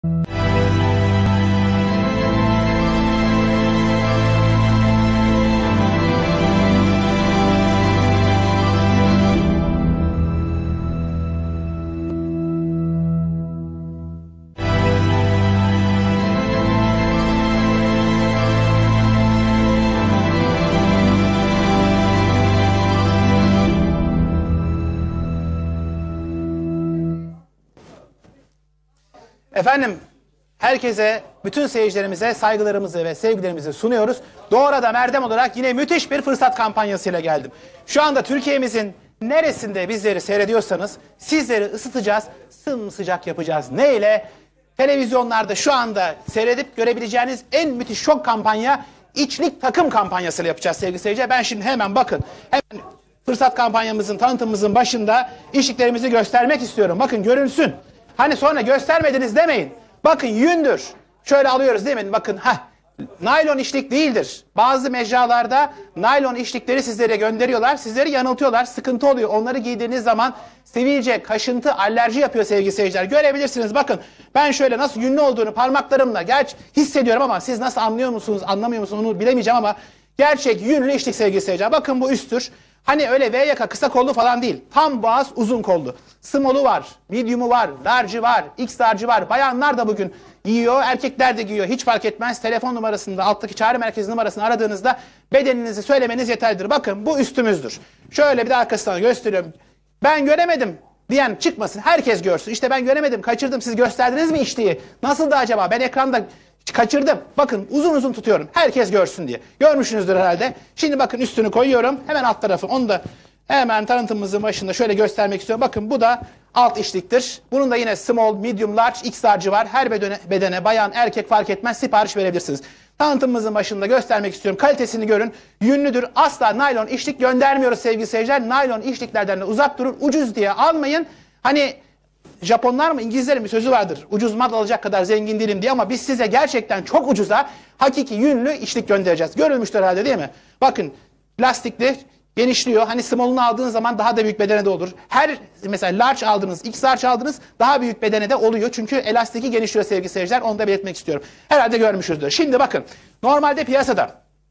Efendim, herkese, bütün seyircilerimize saygılarımızı ve sevgilerimizi sunuyoruz. Doğru Adam Erdem olarak yine müthiş bir fırsat kampanyasıyla geldim. Şu anda Türkiye'mizin neresinde bizleri seyrediyorsanız sizleri ısıtacağız, sımsıcak yapacağız. Ne ile? Televizyonlarda şu anda seyredip görebileceğiniz en müthiş şok kampanya içlik takım kampanyasıyla yapacağız sevgili seyirciler. Ben şimdi hemen bakın, hemen fırsat kampanyamızın, tanıtımımızın başında içliklerimizi göstermek istiyorum. Bakın görünsün. Hani sonra göstermediniz demeyin. Bakın yündür. Şöyle alıyoruz değil mi? Bakın naylon içlik değildir. Bazı mecralarda naylon içlikleri sizlere gönderiyorlar. Sizleri yanıltıyorlar. Sıkıntı oluyor. Onları giydiğiniz zaman sivilce, kaşıntı, alerji yapıyor sevgili seyirciler. Görebilirsiniz. Bakın ben şöyle nasıl yünlü olduğunu parmaklarımla hissediyorum ama siz nasıl anlıyor musunuz, anlamıyor musunuz onu bilemeyeceğim ama gerçek yünlü içlik sevgili seyirciler. Bakın bu üsttür. Hani öyle V yaka kısa kollu falan değil. Tam boğaz uzun kollu. Small'u var, medium'u var, large'ı var, X large'ı var. Bayanlar da bugün giyiyor, erkekler de giyiyor. Hiç fark etmez. Telefon numarasında, alttaki çağrı merkezi numarasını aradığınızda bedeninizi söylemeniz yeterlidir. Bakın bu üstümüzdür. Şöyle bir de arkasından gösteriyorum. Ben göremedim diyen çıkmasın. Herkes görsün. İşte ben göremedim, kaçırdım. Siz gösterdiniz mi içtiği? Nasıldı acaba? Ben ekranda kaçırdım. Bakın uzun uzun tutuyorum. Herkes görsün diye. Görmüşsünüzdür herhalde. Şimdi bakın üstünü koyuyorum. Hemen alt tarafı. Onu da hemen tanıtımımızın başında şöyle göstermek istiyorum. Bakın bu da alt içliktir. Bunun da yine small, medium, large, X large'ı var. Her bedene bayan, erkek fark etmez sipariş verebilirsiniz. Tanıtımımızın başında göstermek istiyorum. Kalitesini görün. Yünlüdür. Asla naylon içlik göndermiyoruz sevgili seyirciler. Naylon içliklerden de uzak durun. Ucuz diye almayın. Hani Japonlar mı İngilizlerin bir sözü vardır. Ucuz mal alacak kadar zengin değilim diye ama biz size gerçekten çok ucuza hakiki yünlü içlik göndereceğiz. Görülmüştür herhalde değil mi? Bakın lastikli genişliyor. Hani small'unu aldığınız zaman daha da büyük bedene de olur. Mesela large aldınız, X large aldınız daha büyük bedene de oluyor. Çünkü elastiki genişliyor sevgili seyirciler. Onu da belirtmek istiyorum. Herhalde görmüşüzdür. Şimdi bakın normalde piyasada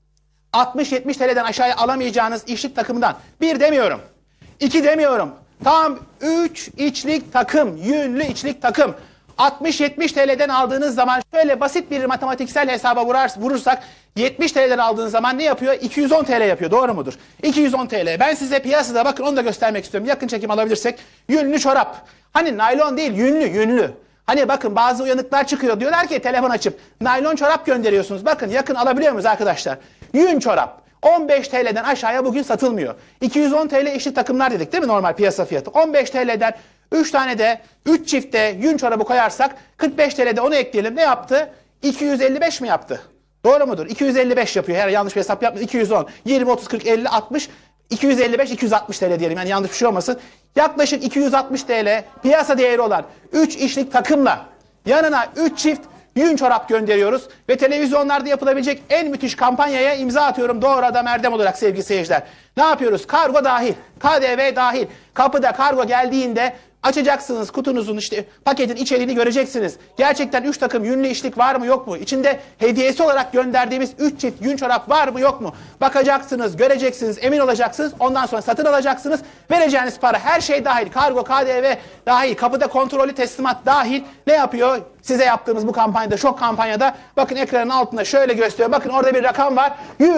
60-70 TL'den aşağıya alamayacağınız içlik takımından 1 demiyorum, 2 demiyorum. Tam 3 içlik takım, yünlü içlik takım. 60-70 TL'den aldığınız zaman şöyle basit bir matematiksel hesaba vurursak 70 TL'den aldığınız zaman ne yapıyor? 210 TL yapıyor. Doğru mudur? 210 TL. Ben size piyasada bakın onu da göstermek istiyorum. Yakın çekim alabilirsek. Yünlü çorap. Hani naylon değil yünlü. Hani bakın bazı uyanıklar çıkıyor. Diyorlar ki telefon açıp naylon çorap gönderiyorsunuz. Bakın yakın alabiliyor muyuz arkadaşlar? Yün çorap. 15 TL'den aşağıya bugün satılmıyor. 210 TL içli takımlar dedik değil mi normal piyasa fiyatı? 15 TL'den 3 tane de 3 çifte yün çorabı koyarsak 45 TL'de onu ekleyelim. Ne yaptı? 255 mi yaptı? Doğru mudur? 255 yapıyor. Her yanlış bir hesap yapmıyor. 210, 20, 30, 40, 50, 60, 255, 260 TL diyelim. Yani yanlış bir şey olmasın. Yaklaşık 260 TL piyasa değeri olan 3 içlik takımla yanına 3 çift yün çorap gönderiyoruz ve televizyonlarda yapılabilecek en müthiş kampanyaya imza atıyorum Doğru Adam Erdem olarak sevgili seyirciler. Ne yapıyoruz? Kargo dahil, KDV dahil. Kapıda kargo geldiğinde açacaksınız kutunuzun işte paketin içeriğini göreceksiniz. Gerçekten 3 takım yünlü içlik var mı yok mu? İçinde hediyesi olarak gönderdiğimiz 3 çift yün çorap var mı yok mu? Bakacaksınız, göreceksiniz, emin olacaksınız. Ondan sonra satın alacaksınız. Vereceğiniz para her şey dahil. Kargo, KDV dahil. Kapıda kontrollü teslimat dahil. Ne yapıyor? Size yaptığımız bu kampanyada, şok kampanyada bakın ekranın altında şöyle gösteriyor. Bakın orada bir rakam var.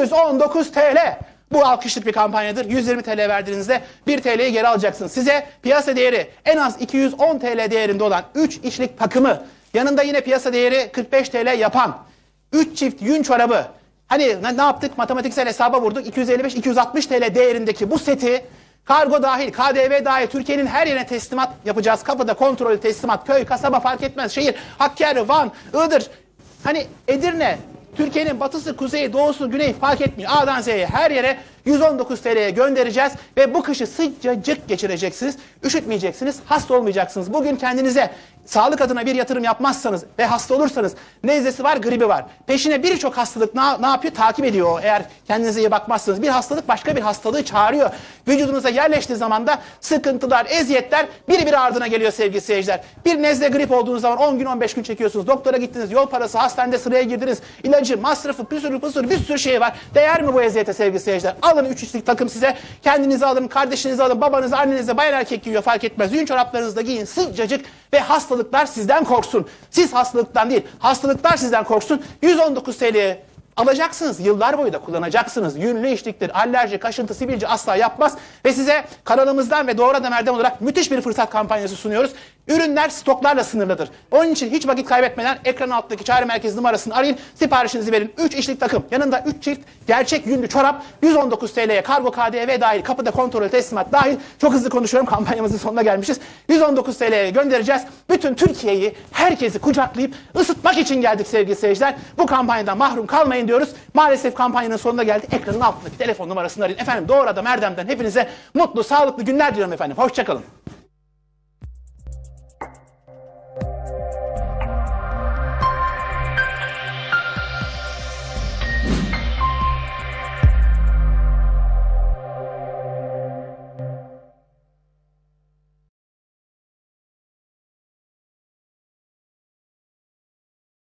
119 TL. Bu alkışlık bir kampanyadır. 120 TL verdiğinizde 1 TL'yi geri alacaksınız. Size piyasa değeri en az 210 TL değerinde olan 3 içlik takımı, yanında yine piyasa değeri 45 TL yapan 3 çift yün çorabı. Hani ne yaptık? Matematiksel hesaba vurduk. 255-260 TL değerindeki bu seti kargo dahil, KDV dahil Türkiye'nin her yerine teslimat yapacağız. Kapıda kontrollü teslimat, köy, kasaba fark etmez. Şehir, Hakkari, Van, Iğdır, hani Edirne, Türkiye'nin batısı, kuzeyi, doğusu, güneyi fark etmiyor. A'dan Z'ye her yere 119 TL'ye göndereceğiz ve bu kışı sıcacık geçireceksiniz. Üşütmeyeceksiniz, hasta olmayacaksınız. Bugün kendinize sağlık adına bir yatırım yapmazsanız ve hasta olursanız, nezlesi var, gribi var. Peşine birçok hastalık ne yapıyor? Takip ediyor o. Eğer kendinize iyi bakmazsanız bir hastalık başka bir hastalığı çağırıyor. Vücudunuza yerleştiği zaman da sıkıntılar, eziyetler biri ardına geliyor sevgili seyirciler. Bir nezle, grip olduğunuz zaman 10 gün 15 gün çekiyorsunuz. Doktora gittiniz, yol parası, hastanede sıraya girdiniz. İlacı, masrafı, bir sürü şey var. Değer mi bu eziyete sevgili seyirciler? Alın 3 kişilik takım size. Kendinizi alın, kardeşinizi alın, babanızı, annenizi, bayan erkek giyiyor fark etmez. Yün çoraplarınızı da giyin sıcacık ve hastalıklar sizden korksun. Siz hastalıktan değil, hastalıklar sizden korksun. 119 TL'ye alacaksınız. Yıllar boyu da kullanacaksınız. Yünlü işliktir, alerji, kaşıntı, sivilce asla yapmaz. Ve size kanalımızdan ve Doğru Adam Erdem olarak müthiş bir fırsat kampanyası sunuyoruz. Ürünler stoklarla sınırlıdır. Onun için hiç vakit kaybetmeden ekranın altındaki çağrı merkezi numarasını arayın. Siparişinizi verin. 3 işlik takım. Yanında 3 çift gerçek yünlü çorap. 119 TL'ye kargo KDV dahil. Kapıda kontrol teslimat dahil. Çok hızlı konuşuyorum. Kampanyamızın sonuna gelmişiz. 119 TL'ye göndereceğiz. Bütün Türkiye'yi, herkesi kucaklayıp ısıtmak için geldik sevgili seyirciler. Bu kampanyadan mahrum kalmayın diyoruz. Maalesef kampanyanın sonuna geldik. Ekranın altındaki telefon numarasını arayın. Efendim Doğru Adam Erdem'den hepinize mutlu, sağlıklı günler diliyorum efendim. Hoşçakalın.